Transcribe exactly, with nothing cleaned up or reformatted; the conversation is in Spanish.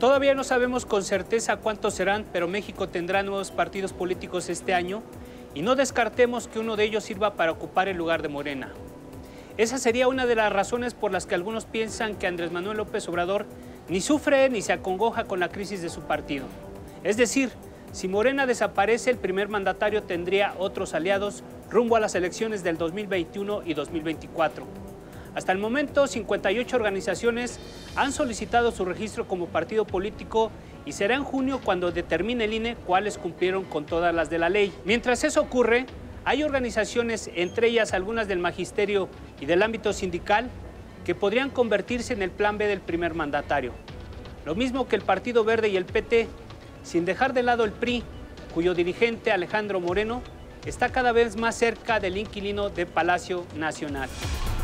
Todavía no sabemos con certeza cuántos serán, pero México tendrá nuevos partidos políticos este año y no descartemos que uno de ellos sirva para ocupar el lugar de Morena. Esa sería una de las razones por las que algunos piensan que Andrés Manuel López Obrador ni sufre ni se acongoja con la crisis de su partido. Es decir, si Morena desaparece, el primer mandatario tendría otros aliados rumbo a las elecciones del dos mil veintiuno y dos mil veinticuatro. Hasta el momento, cincuenta y ocho organizaciones han solicitado su registro como partido político y será en junio cuando determine el I N E cuáles cumplieron con todas las de la ley. Mientras eso ocurre, hay organizaciones, entre ellas algunas del magisterio y del ámbito sindical, que podrían convertirse en el plan B del primer mandatario. Lo mismo que el Partido Verde y el P T, sin dejar de lado el P R I, cuyo dirigente Alejandro Moreno está cada vez más cerca del inquilino de Palacio Nacional.